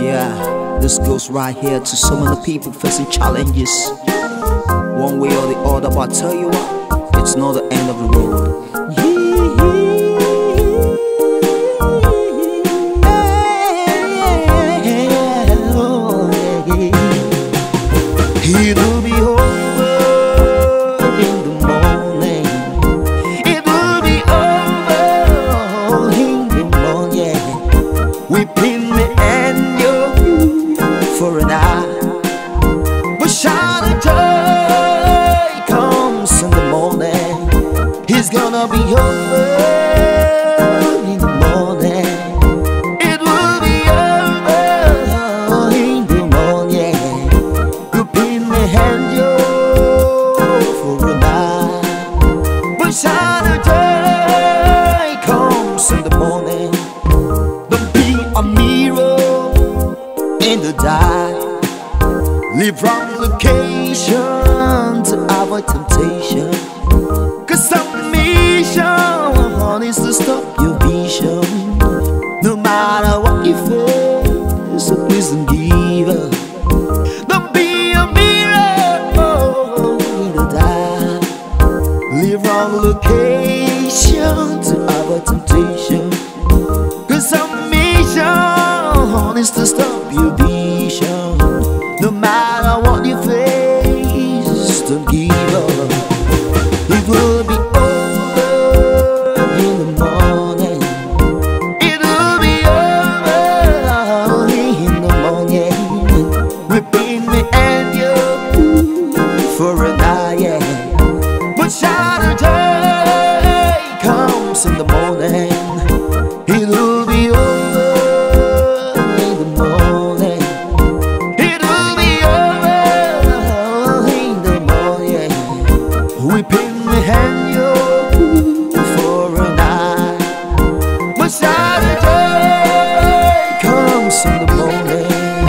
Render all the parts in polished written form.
Yeah, this goes right here to so many people facing challenges, one way or the other. But I tell you what, it's not the end of the road. It will be over in the morning. It will be over in the morning. Weeping may endure for an hour, but shout of joy comes in the morning. It's gonna be over in the morning. It will be over in the morning. Weeping may endure for an hour, but shout of joy comes in the morning. Don't be a mirror in the dark. Live wrong location to avoid temptation, 'cause some mission is to stop your vision. No matter what you face, so please don't give up. Don't be a mirror in the dark. Live wrong location to avoid temptation, 'cause some mission is to stop your vision. No matter what you face, don't give up. It will be over in the morning. It will be over in the morning. Weeping may endure for an hour, but shout of joy comes in the morning. It will be over in the morning. It will be over in the morning. Weeping may endure for an hour, but shout of joy comes in the morning.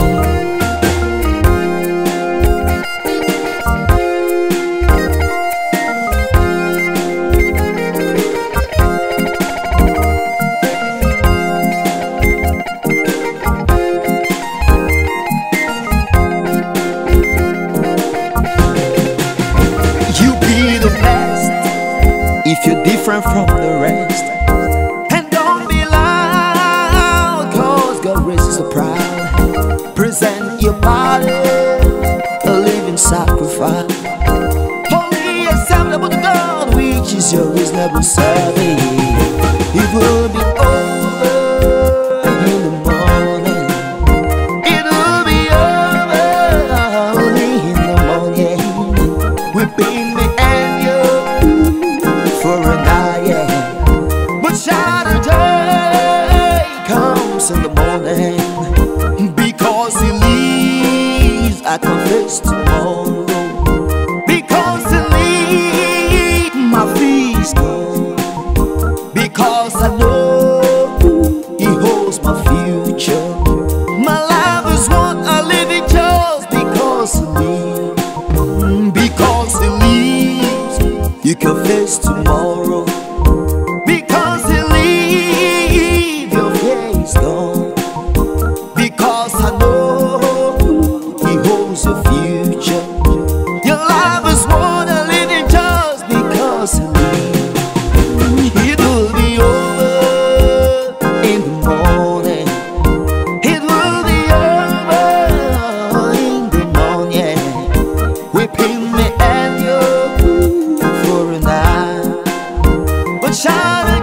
You be the best if you're different from the rest. And don't be loud, 'cause God raises the proud. Present your body a living sacrifice, holy acceptable to God, which is your reasonable service. It will be over in the morning. It will be over in the morning. Weeping may endure for an hour, but shout of joy comes in the morning. Because He lives, I confess tomorrow. Because He lives, my fears gone. Because I know He holds my future. My life is one I live in just because He lives. Because He lives, you can face tomorrow. Because He lives, your fear is gone. Because I know He holds your future. Your life is one I live in just because He lives. It will be over in the morning. It will be over in the morning. Weeping may endure for an hour, but shout